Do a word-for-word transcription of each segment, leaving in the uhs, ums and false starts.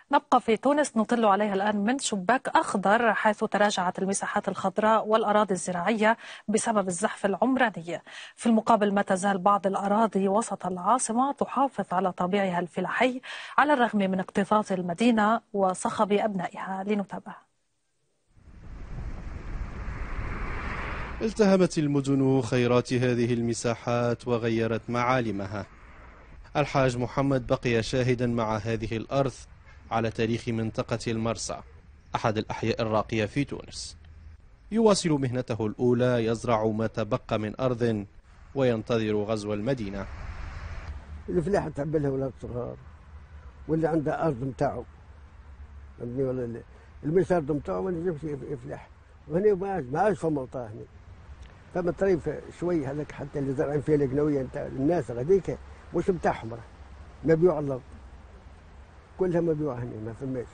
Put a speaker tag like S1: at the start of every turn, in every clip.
S1: نبقى في تونس نطل عليها الآن من شباك أخضر، حيث تراجعت المساحات الخضراء والأراضي الزراعية بسبب الزحف العمراني. في المقابل ما تزال بعض الأراضي وسط العاصمة تحافظ على طابعها الفلاحي على الرغم من اكتظاظ المدينة وصخب أبنائها. لنتابع.
S2: التهمت المدن خيرات هذه المساحات وغيرت معالمها. الحاج محمد بقي شاهدا مع هذه الأرض على تاريخ منطقة المرسى، أحد الأحياء الراقية في تونس. يواصل مهنته الأولى، يزرع ما تبقى من أرض وينتظر غزو المدينة.
S3: الفلاح تعب لها ولاد صغار، واللي عنده أرض متاعه فهمتني، ولا اللي أرض متاعه ما نجمش يفلح. وهنا ما عادش فما وطاه هنا، فما طريف شوي هذاك حتى اللي زرعين فيها القنوية نتاع الناس غاديك مش متاعهم، راه مبيوع الأرض كلها مبيوعة هنا، ما فماش.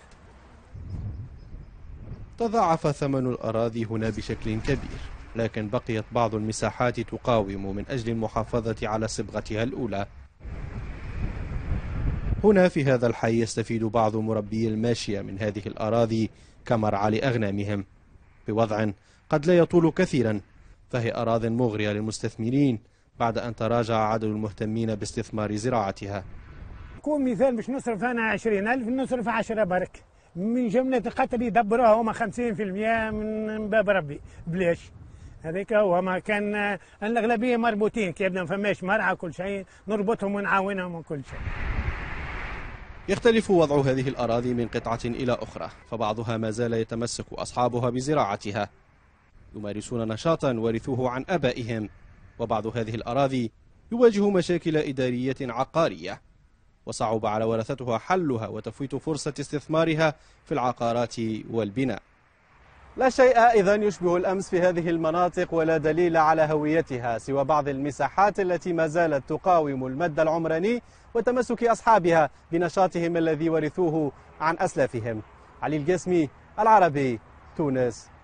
S2: تضاعف ثمن الأراضي هنا بشكل كبير، لكن بقيت بعض المساحات تقاوم من أجل المحافظة على صبغتها الأولى. هنا في هذا الحي يستفيد بعض مربي الماشية من هذه الأراضي كمرعى لأغنامهم بوضع قد لا يطول كثيرا، فهي أراضٍ مغرية للمستثمرين بعد أن تراجع عدد المهتمين باستثمار زراعتها.
S4: كون مثال باش نصرف أنا عشرين ألف نصرف عشرة برك من جملة قتل يدبروها هما خمسين في المئة من باب ربي بلاش. هذيك هو ما كان الأغلبية مربوطين، كي يبدا ما فماش مرعى كل شيء نربطهم ونعاونهم وكل شيء.
S2: يختلف وضع هذه الأراضي من قطعة إلى أخرى، فبعضها ما زال يتمسك أصحابها بزراعتها، يمارسون نشاطا ورثوه عن آبائهم، وبعض هذه الأراضي يواجه مشاكل إدارية عقارية، وصعب على ورثتها حلها وتفويت فرصة استثمارها في العقارات والبناء. لا شيء إذن يشبه الأمس في هذه المناطق، ولا دليل على هويتها سوى بعض المساحات التي ما زالت تقاوم المد العمراني وتمسك أصحابها بنشاطهم الذي ورثوه عن أسلافهم. علي القاسمي، العربي، تونس.